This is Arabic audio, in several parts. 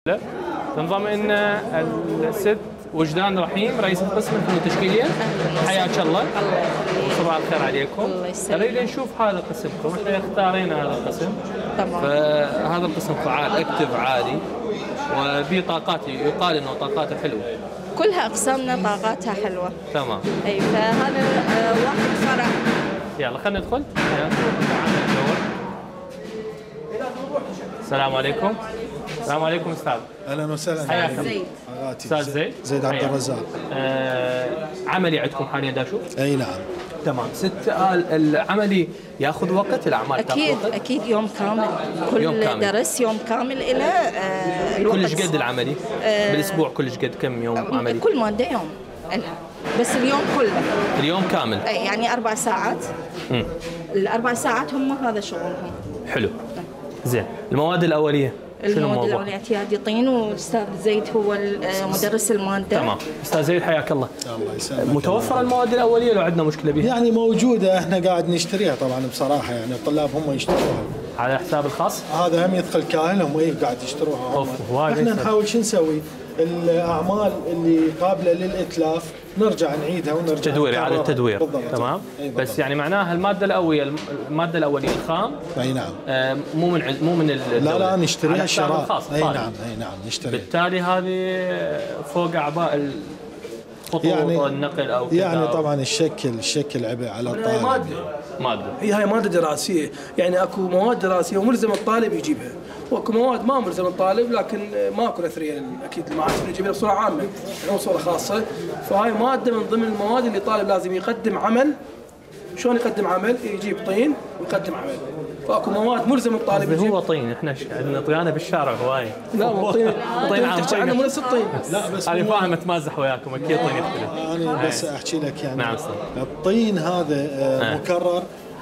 تنضم لنا الست وجدان رحيم رئيسة قسم الفنون التشكيلية. حياك الله. صباح الخير عليكم. الله يسلمك. نريد نشوف هذا قسمكم، احنا اختارينا هذا القسم. طبعا. فهذا القسم فعال اكتف عالي وفي طاقات، يقال انه طاقاته حلوه. كلها اقسامنا طاقاتها حلوه. تمام. اي فهذا واحد فرع. يلا خلينا ندخل. السلام عليكم. السلام عليكم استاذ. اهلا وسهلا. حياك الله. زيد. استاذ زيد. زيد عبد الرزاق. عملي عندكم حاليا دا اشوف؟ اي نعم. تمام. العملي ياخذ وقت، الاعمال اكيد تاخذ وقت؟ اكيد يوم كامل. كل يوم كامل. درس يوم كامل الى الوقت. كلش قد العملي؟ بالاسبوع كلش قد كم يوم عملي؟ كل ماده يوم لها، بس اليوم كله. اليوم كامل؟ أي يعني 4 ساعات. ال4 ساعات هم هذا شغلهم. حلو. زين. المواد الاوليه شنو المواد الموضوع؟ الاوليه اعتيادي طين، والاستاذ زيد هو مدرس الماده. تمام. استاذ زيد حياك الله. الله يسلمك. متوفره المواد الاوليه لو عندنا مشكله بها؟ يعني موجوده، احنا قاعد نشتريها طبعا بصراحه، يعني الطلاب هم يشتروها. على حساب الخاص؟ هذا هم يدخل كاهل، هم قاعد يشتروها هم. أوف، وايد احنا يسر. نحاول شو نسوي؟ الاعمال اللي قابله للاتلاف نرجع نعيدها ونرجع تدوير، نكررها. اعاده تدوير. بالضبط. تمام. بالضبط. بس يعني معناها الماده الاوليه الخام. اي نعم. مو من لا نشتريها شراء الخاص. اي نعم. اي نعم نشتريها. بالتالي هذه فوق اعباء خطوط يعني النقل او كذا. يعني طبعا الشكل عبء على الطالب. ماده هاي ماده دراسيه، يعني اكو مواد دراسيه وملزم الطالب يجيبها، واكو مواد ما ملزم الطالب لكن ماكو اثريه اكيد المعاهد يجيبها بصوره عامه، يعني بصوره خاصه. فهاي ماده من ضمن المواد اللي الطالب لازم يقدم عمل. شلون يقدم عمل؟ يجيب طين ويقدم عمل. فاكو مواد ملزم الطالب يجيب. هو طين، احنا عندنا طيانه بالشارع هواي. لا مو طين. طين عام. تحكي عنه مو نفس الطين. لا بس انا فاهم اتمازح وياكم، اكيد طين يختلف. انا بس احكي لك يعني نعم. الطين هذا مكرر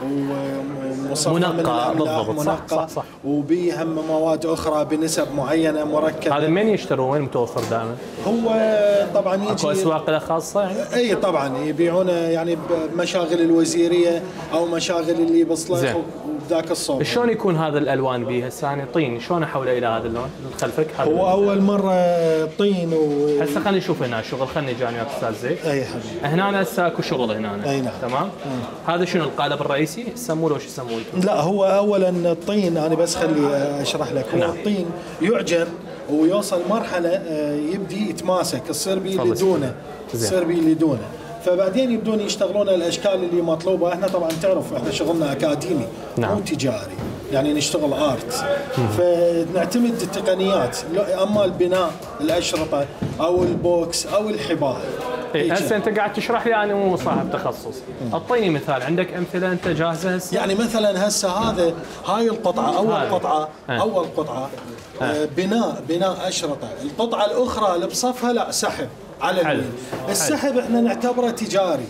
ومصفى من منقى الأملاح، بالضبط. منقى. صح. وبه هم مواد اخرى بنسب معينه مركبه. هذا من يشترون؟ وين متوفر دائما؟ هو طبعا اكو يجي اسواق له خاصه يعني؟ اي طبعا يبيعونه يعني بمشاغل الوزيريه او مشاغل اللي بصلخ زين. وبذاك الصوب. شلون يكون هذا الالوان به؟ هسه انا طين، شلون احوله الى هذا اللون؟ خلفك هذا هو اول مره طين هسه خلينا نشوف هنا الشغل، خليني جاني وياك استاذ زيد. اي حبيبي. هنا هسه اكو شغل هنا. اي نعم. تمام. هذا شنو القالب الرئيسي؟ يسموه وش يسموه انتم؟ لا هو اولا الطين انا بس خلي اشرح لك. هو نعم. الطين يعجن ويوصل مرحله يبدي يتماسك، تصير بيه لدونه. تصير بيه لدونه، فبعدين يبدون يشتغلون الاشكال اللي مطلوبه. احنا طبعا تعرف احنا شغلنا اكاديمي. نعم. مو تجاري، يعني نشتغل ارت. فنعتمد التقنيات، اما البناء الاشرطه او البوكس او الحبال. هسه انت قاعد تشرح لي، انا مو صاحب تخصص. اعطيني مثال، عندك امثله انت جاهزه هسه؟ يعني مثلا هسه هاي القطعه اول قطعه بناء اشرطه. القطعه الاخرى اللي بصفها لا سحب على اليمين. السحب احنا نعتبره تجاري.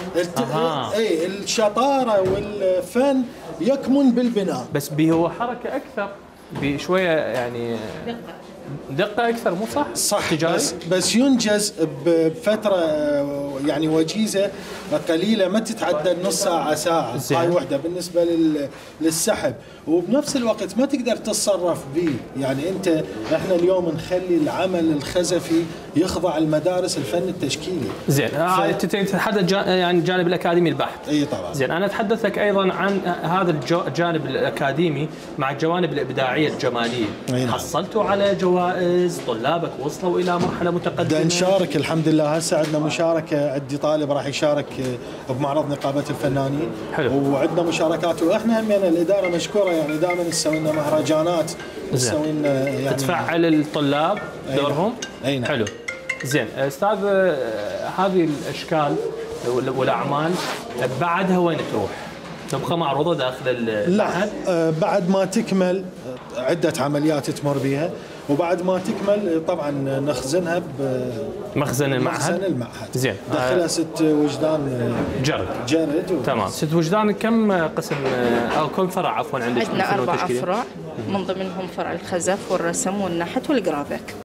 اي الشطاره والفن يكمن بالبناء. بس به هو حركه اكثر، بشويه يعني دقه اكثر، مو صح؟ صح. تجاري. بس ينجز بفتره يعني وجيزه قليله، ما تتعدى نص ساعه. هاي وحده بالنسبه للسحب. وبنفس الوقت ما تقدر تتصرف به، يعني احنا اليوم نخلي العمل الخزفي يخضع المدارس الفن التشكيلي. زين. تتحدث يعني الجانب الاكاديمي البحت. اي طبعا. زين. انا اتحدث لك ايضا عن هذا الجانب الاكاديمي مع الجوانب الابداعيه الجماليه. نعم. حصلتوا على جوائز؟ طلابك وصلوا الى مرحله متقدمه؟ بدنا نشارك الحمد لله. هسه عندنا مشاركه، عندي طالب راح يشارك بمعرض نقابه الفنانين. حلو. وعندنا مشاركات، واحنا هم الاداره مشكوره، يعني دائما نسوي لنا مهرجانات، نسوي لنا يعني تفعل الطلاب دورهم. اي نعم. حلو. زين استاذ، هذه الاشكال والاعمال بعدها وين تروح؟ تبقى معروضه داخل لا بعد ما تكمل عده عمليات تمر بها، وبعد ما تكمل طبعا نخزنها بمخزن المعهد. زين. داخلها 6 وجدان جرد. تمام. 6 وجدان. كم قسم او كم فرع عفوا عندك؟ عندنا 4 افرع، من ضمنهم فرع الخزف والرسم والنحت والجرافيك.